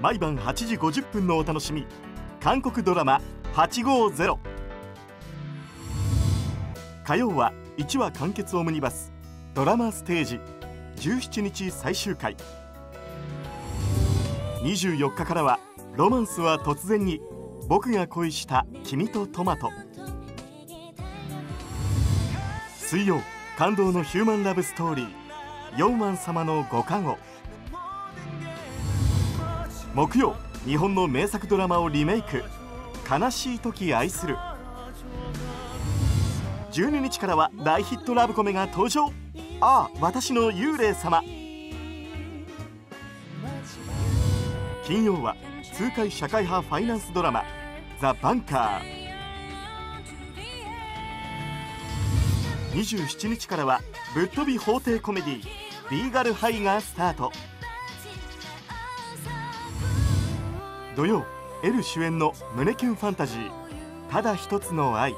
毎晩8時50分のお楽しみ、韓国ドラマ850。火曜は1話完結オムニバスドラマステージ17日最終回。24日からはロマンスは突然に、僕が恋した君とトマト。水曜、感動のヒューマンラブストーリー4番様のご加護。木曜、日本の名作ドラマをリメイク、悲しい時愛する。12日からは大ヒットラブコメが登場、ああ私の幽霊様。金曜は痛快社会派ファイナンスドラマザ・バンカー。27日からはぶっ飛び法廷コメディリーガルハイがスタート。土曜、エル主演の胸キュンファンタジーただ一つの愛。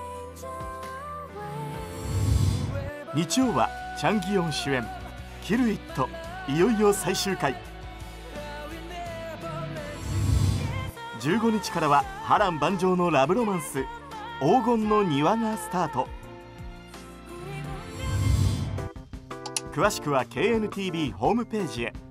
日曜はチャン・ギヨン主演キル・イット、いよいよ最終回。15日からは波乱万丈のラブロマンス黄金の庭がスタート。詳しくは KNTV ホームページへ。